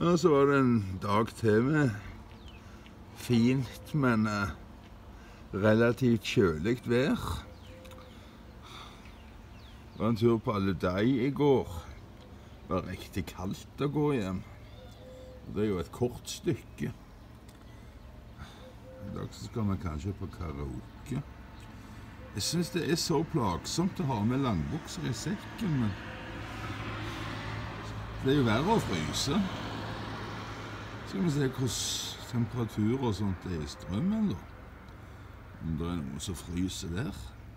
Og så var det en dag til med fint, men relativt kjøligt vær. Det var en tur på Aludai i går. Det var riktig kaldt å gå hjem. Det er jo et kort stykke. I dag så skal vi kanskje på karaoke. Jeg synes det er så plagsomt å ha med langbukser i sekken, men det er jo verre å fryse. Skal vi se hvordan temperatur og sånt er i strømmen da. Om det er noe som fryser der.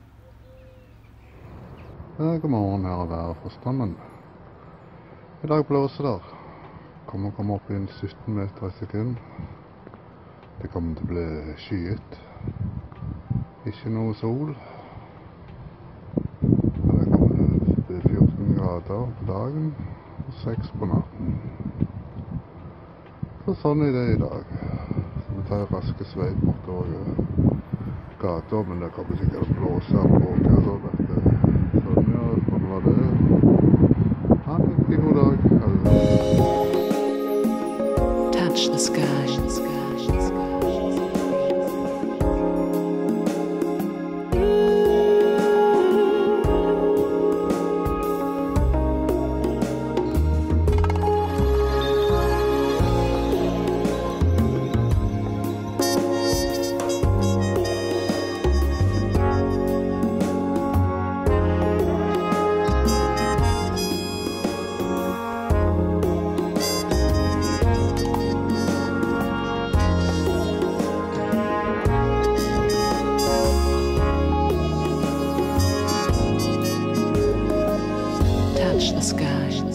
God morgen, her er været fra strømmen. I dag blåser der. Kommer opp i 17 meter i sekund. Det kommer til å bli skyet. Ikke noe sol. Det kommer til 14 grader på dagen og 6 på natten. Så sånn er det i dag. Så vi tar raske sveip bortover gata, men det kommer sikkert å blåse og våge og sånn. Sånn ja, sånn var det. Ha en riktig god dag. Touch the sky. Touch the sky.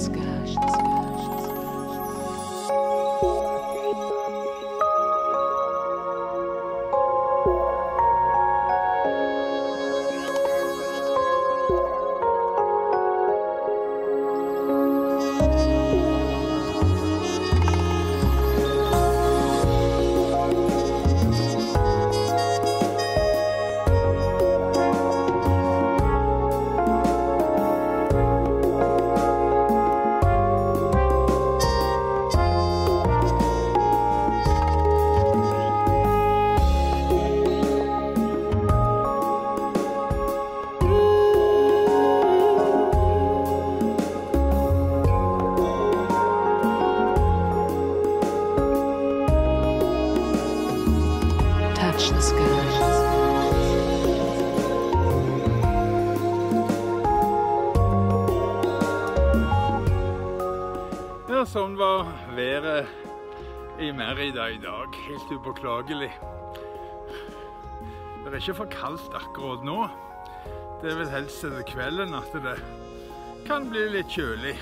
Ja, sånn var været i Mérida i dag. Helt upåklagelig. Det er ikke for kaldt akkurat nå. Det er vel helst til kvelden at det kan bli litt kjølig.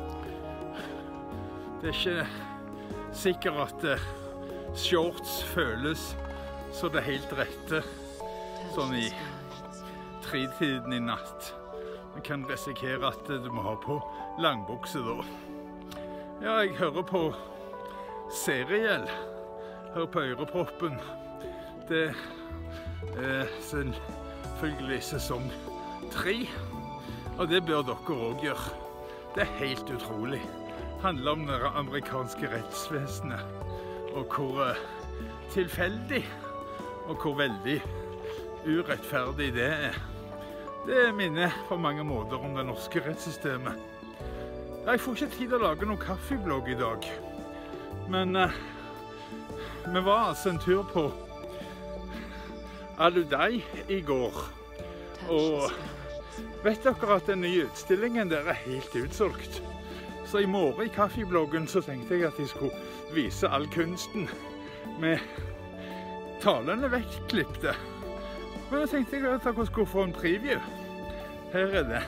Det er ikke sikkert at shorts føles så det helt rette sånn i tretiden i natt. Man kan risikere at du må ha på langbukse da. Ja, jeg hører på Seriel, hører på øreproppen. Det er selvfølgelig sesong 3, og det bør dere også gjøre. Det er helt utrolig. Det handler om det amerikanske rettsvesenet, og hvor tilfeldig og hvor veldig urettferdig det er. Det minner på mange måter om det norske rettssystemet. Jeg får ikke tid til å lage noen kaffeblogg i dag, men vi var altså en tur på Aludai i går, og vet dere at den nye utstillingen der er helt utsolgt? Så i morgen i kaffebloggen så tenkte jeg at jeg skulle vise all kunsten med talene vekklippte. Men da tenkte jeg at dere skulle få en preview. Her er det.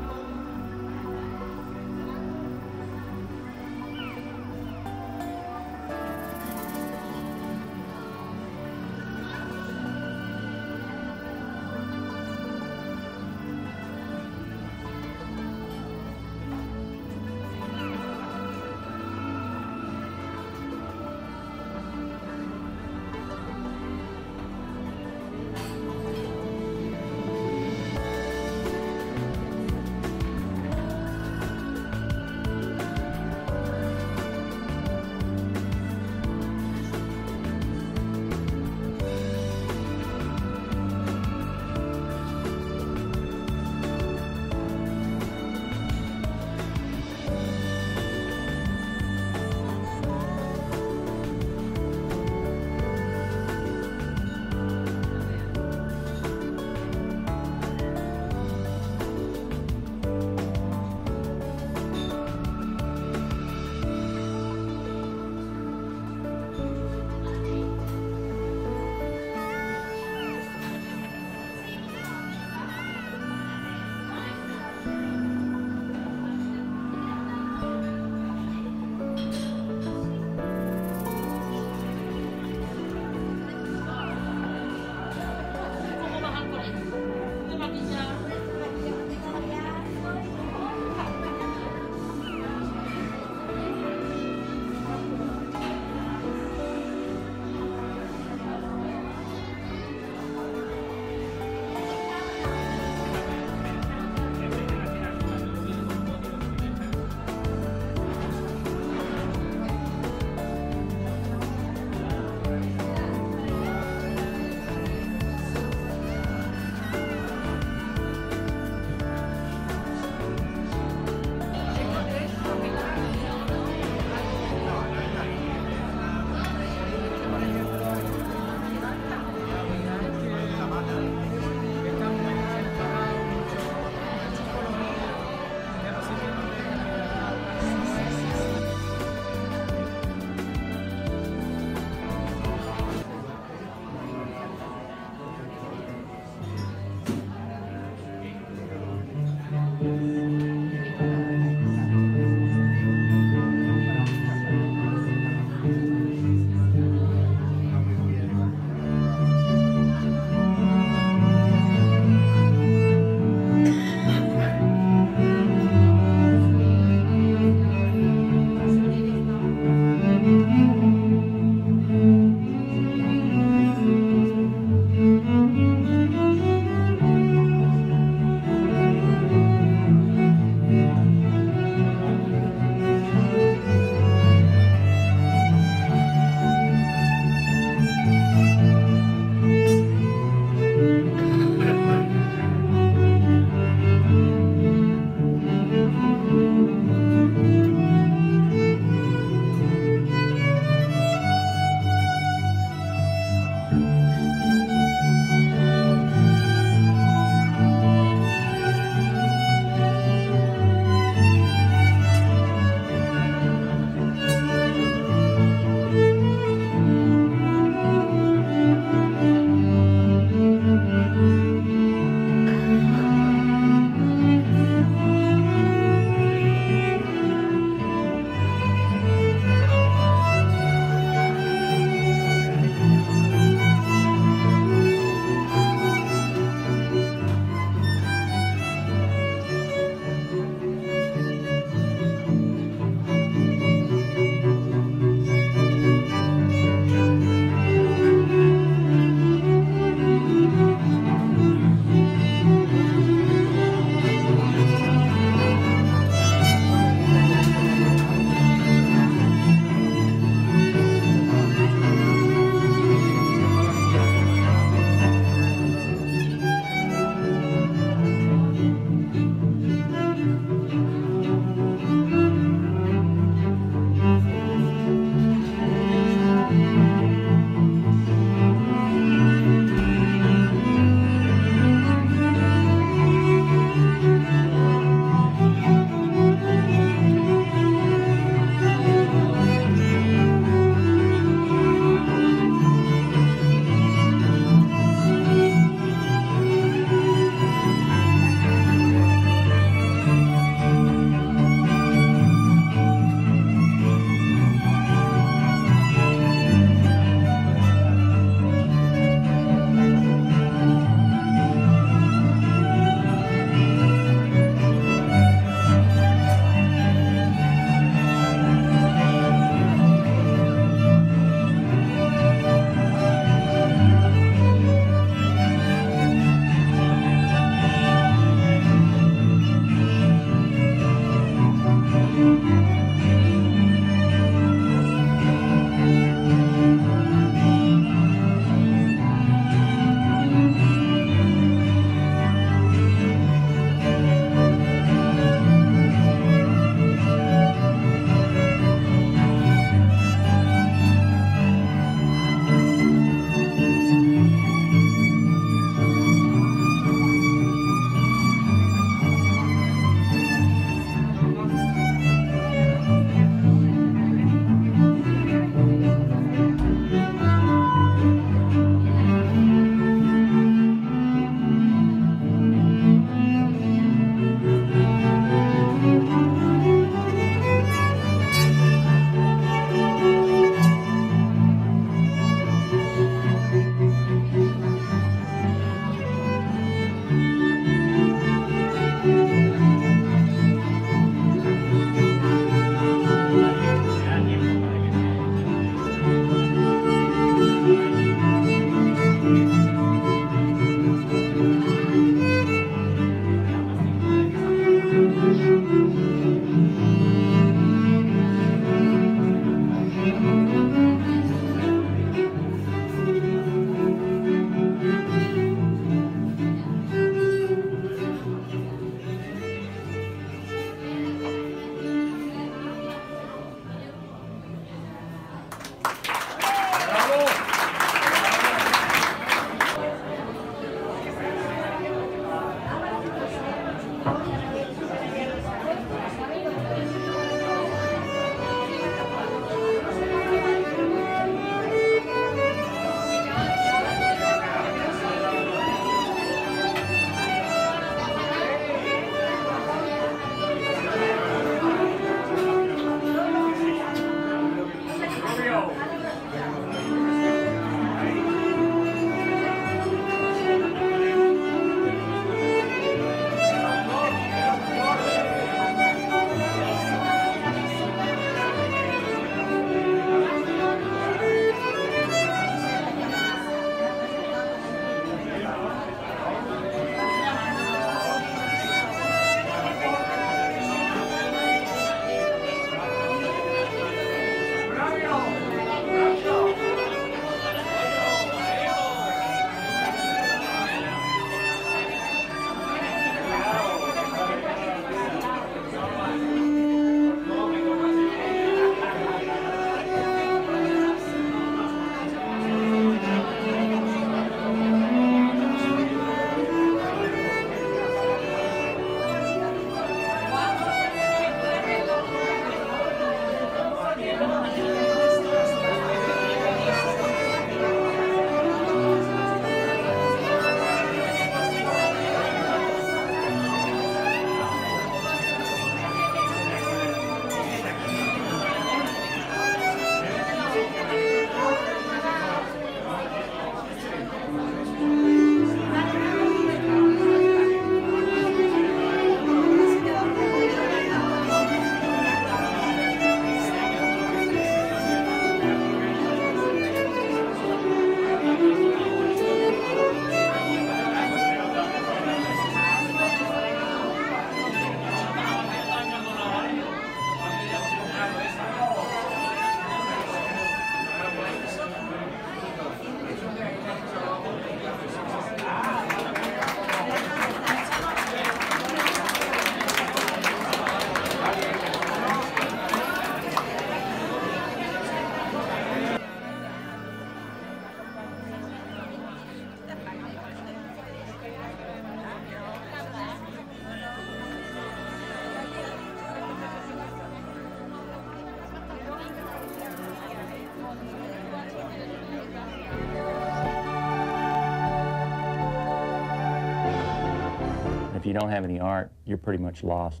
you don't have any art, you're pretty much lost.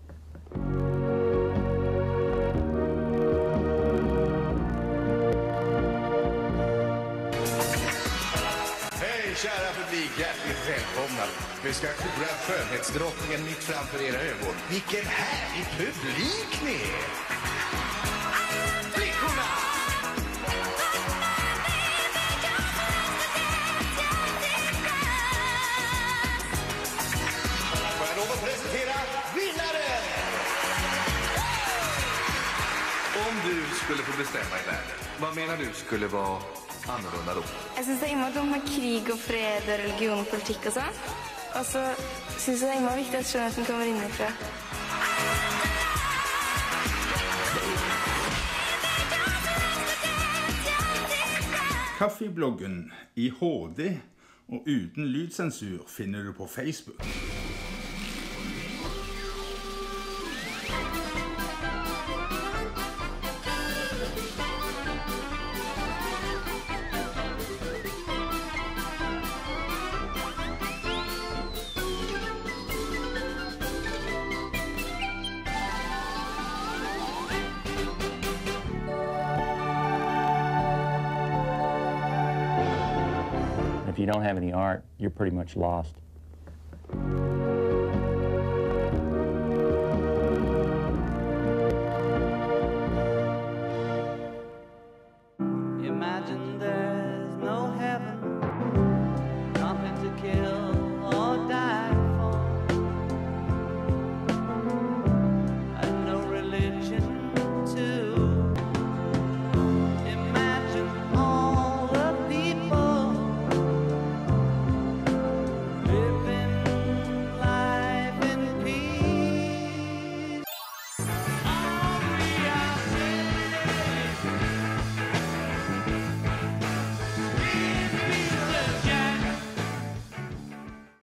Hej kära publik, hjärtligt välkomna. Vi ska kora skönhetsdrottningen mitt framför era ögon. Vilken härlig publik ni är! Flickorna! Får jag lov att presentera vinnaren? Om du skulle få bestämma i världen, vad menar du skulle vara annorlunda då? Jeg synes det er innmari dumt med krig og fred og religion og politikk og sånn. Og så synes jeg det er innmari viktig at skjønnheten kommer innenfra. Kaffebloggen i HD og uten lydsensur finner du på Facebook. If you don't have any art, you're pretty much lost. Imagine there